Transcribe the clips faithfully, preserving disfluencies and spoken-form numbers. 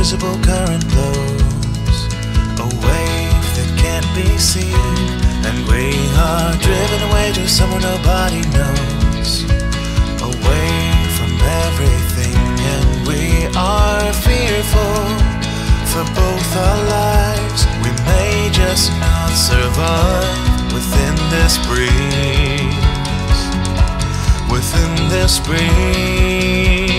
invisible current blows, a wave that can't be seen, and we are driven away to somewhere nobody knows, away from everything, and we are fearful for both our lives. We may just not survive within this breeze, within this breeze.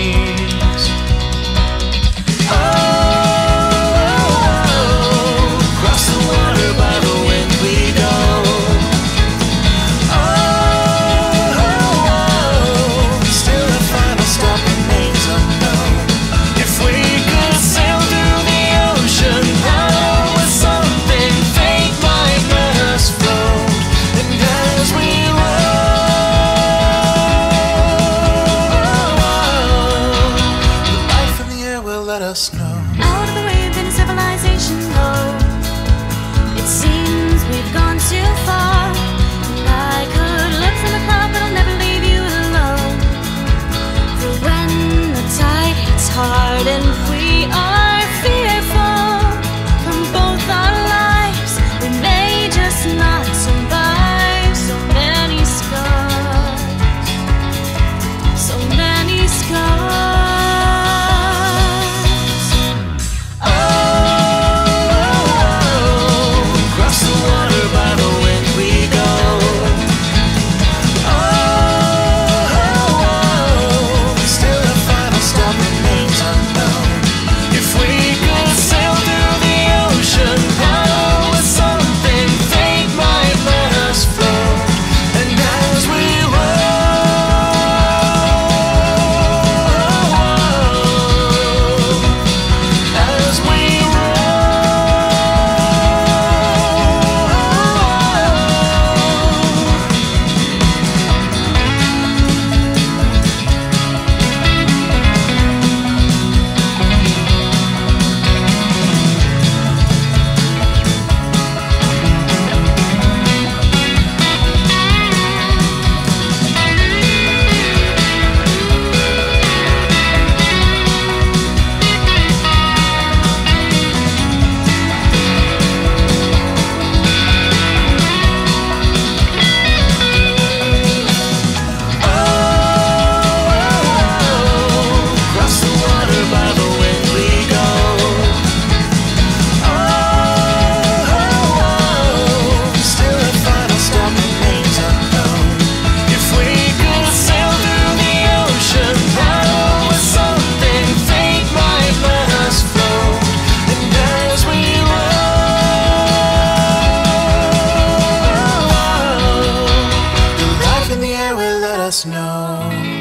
Out of the wave in civilization goes. It seems we've gone too far, and I could look from the cloud, but I'll never leave you alone. For when the tide hits hard and we are fearful from both our lives, we may just not survive. So many scars, so many scars. Know